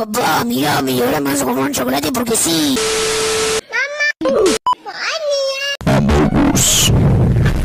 Papá, mirame, y ahora me vas a comer un chocolate porque sí. Vamos.